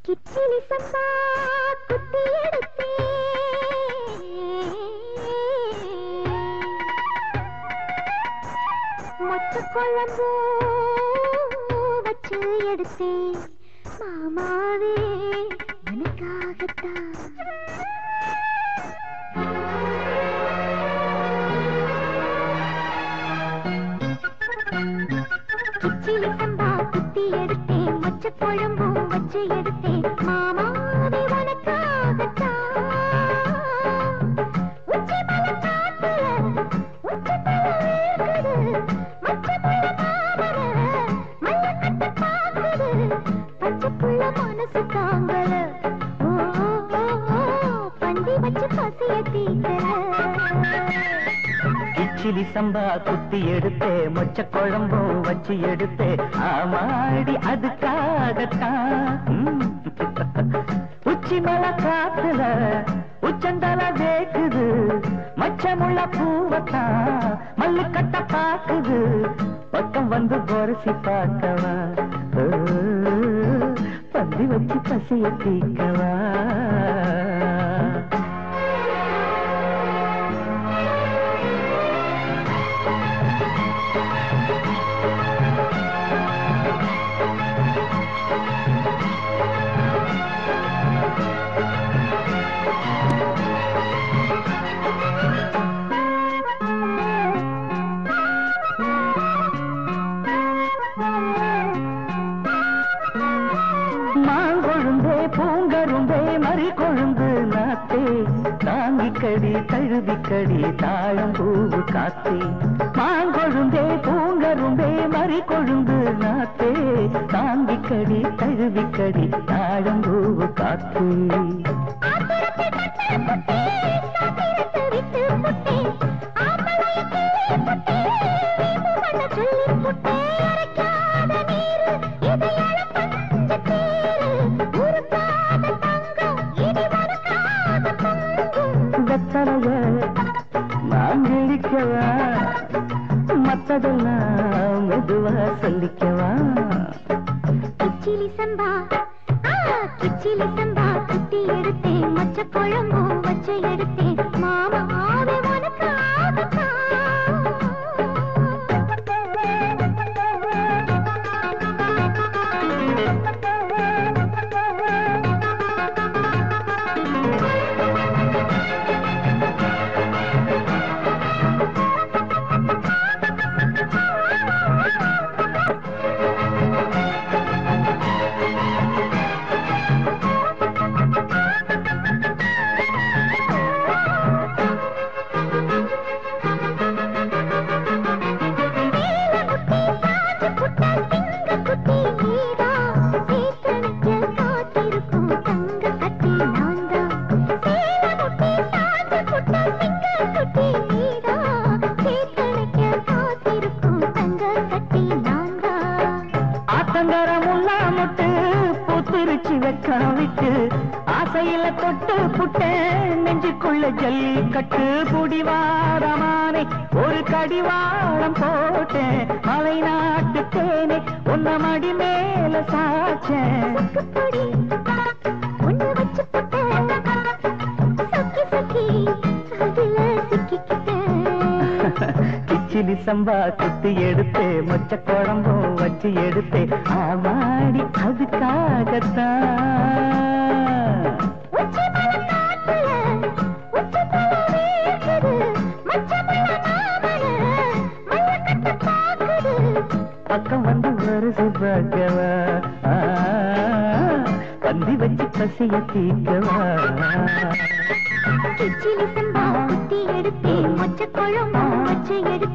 கிச்சிலி சம்பா குத்தி எடுத்தே மொச்ச குழம்பு வச்சு எடுத்தே மாமாவே எனக்காகத்தான் கிச்சிலி சம்பா குத்தி எடுத்தே மொச்ச குழம்பு வச்சு எடுத்தே மாமாவே உனக்காகத்தான் உச்சி மலை காத்துல உச்சி தலை வேர்க்குது மச்ச புள்ள மாமர மல்ல கட்ட பாக்குது பச்சை புள்ள மனசு தாங்கல பந்தி வச்சு பசிய தீக்கல கிச்சிலி சம்பா குத்தி எடுத்தே மொச்ச குழம்பும் வச்சு எடுத்தே ஆமாடி அதுக்காகத்தான் உச்சி மலை காத்துல உச்சந்தல வேக்குது மச்சமுள்ள பூவத்தான் மல்லு கட்ட பாக்குது பக்கம் வந்து பொரசி பார்க்கவா பந்தி வச்சு பசிய தீக்கவா பூங்கரும்பே மறி கொழுந்து நாத்தே தாங்கிக்கடி தழுவிக்கடி தாழம் பூவு காத்தே மாங்கொழுந்தே பூங்கரும்பே மறி கொழுந்து நாத்தே தாங்கிக்கடி தழுவிக்கடி தாழம் பூவு காத்தே நான் இழிக்கவா மத்ததெல்லாம் மெதுவா சொல்லிக்கவா கிச்சிலி சம்பா குத்தி எடுத்தேன் மொச்ச குழம்பு வச்சு எடுத்தேன் மாமாவே உனக்காகத்தான் விட்டு ஆசையில தொட்டு புட்டேன் நெஞ்சுக்குள்ள ஜல்லிக்கட்டு புடிவாரமானே ஒரு கடிவாளம் போட்டேன் மலை நாட்டு தேனே உன்ன மடி மேல சாச்சேன் கிச்சிலி சம்பா குத்தி எடுத்தே மொச்ச குழம்பும் வச்சு எடுத்தே ஆமாடி அதுக்காகத்தான் பக்கம் வந்து வருது பார்க்கவா பந்தி வச்சு பசிய தீக்கவா கிச்சிலி சம்பா குத்தி எடுத்தே மொச்ச குழம்பு வச்சு எடுத்தே